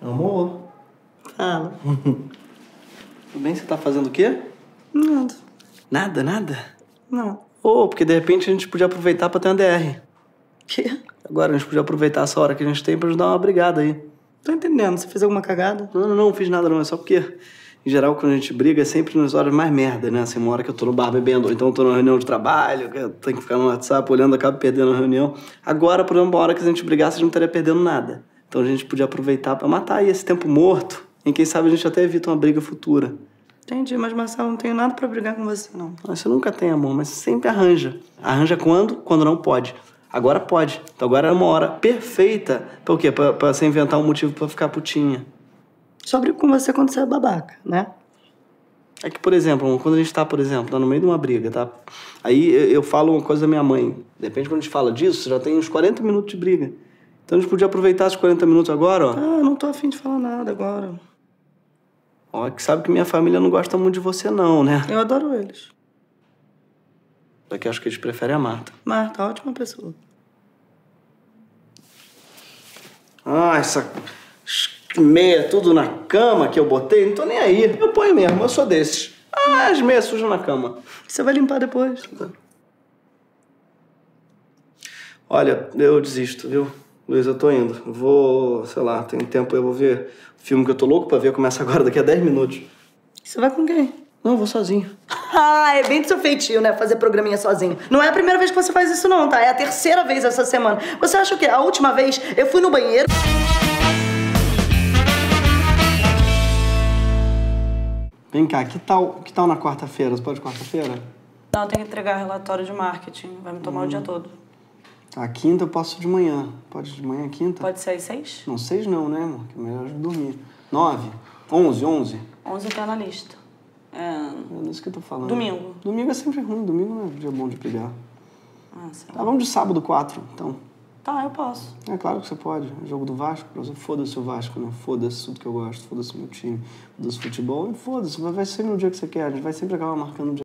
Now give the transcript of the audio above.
Amor? Fala. Tudo bem? Você tá fazendo o quê? Nada. Nada, nada? Não. Porque de repente a gente podia aproveitar pra ter uma DR. Quê? Agora a gente podia aproveitar essa hora que a gente tem pra ajudar uma brigada aí. Tô entendendo. Você fez alguma cagada? Não fiz nada não. É só porque, em geral, quando a gente briga é sempre nas horas mais merda, né? Assim, uma hora que eu tô no bar bebendo, ou então eu tô numa reunião de trabalho, que eu tenho que ficar no WhatsApp olhando, acabo perdendo a reunião. Agora, por exemplo, uma hora que a gente brigasse, a gente não estaria perdendo nada. Então a gente podia aproveitar pra matar aí esse tempo morto, em quem sabe a gente até evita uma briga futura. Entendi, mas Marcelo, não tenho nada pra brigar com você, não. Você nunca tem, amor, mas sempre arranja. Arranja quando? Quando não pode. Agora pode. Então agora é uma hora perfeita pra o quê? Pra você inventar um motivo pra ficar putinha. Só brigo com você quando você é babaca, né? É que, por exemplo, quando a gente tá, tá no meio de uma briga, tá? Aí eu falo uma coisa da minha mãe. De repente, quando a gente fala disso, já tem uns 40 minutos de briga. Então a gente podia aproveitar esses 40 minutos agora, ó. Ah, não tô afim de falar nada agora. Ó, que sabe que minha família não gosta muito de você, não, né? Eu adoro eles. Daqui acho que eles preferem a Marta. Marta, ótima pessoa. Ah, essa meia tudo na cama que eu botei, não tô nem aí. Eu ponho mesmo, eu sou desses. Ah, as meias sujas na cama. Você vai limpar depois. Olha, eu desisto, viu? Luiz, eu tô indo. Eu vou, sei lá, tem tempo eu vou ver o filme que eu tô louco pra ver, começa agora daqui a 10 minutos. Você vai com quem? Não, eu vou sozinho. Ah, é bem do seu feitio, né? Fazer programinha sozinho. Não é a primeira vez que você faz isso, não, tá? É a terceira vez essa semana. Você acha o quê? A última vez eu fui no banheiro... Vem cá, que tal na quarta-feira? Você pode quarta-feira? Não, eu tenho que entregar relatório de marketing. Vai me tomar o dia todo. Tá, quinta eu posso de manhã. Pode de manhã, quinta? Pode ser às 6? Não, 6 não, né, amor? Que é melhor dormir. 9? 11? 11 tá na lista. É isso que eu tô falando. Domingo. Domingo é sempre ruim. Domingo não é dia bom de brigar. Ah, sei lá. Tá, vamos de sábado 4, então. Tá, eu posso. É claro que você pode. Jogo do Vasco, foda-se o Vasco, né? Foda-se tudo que eu gosto, foda-se meu time, foda-se futebol, e foda-se, vai ser no dia que você quer. A gente vai sempre acabar marcando o dia.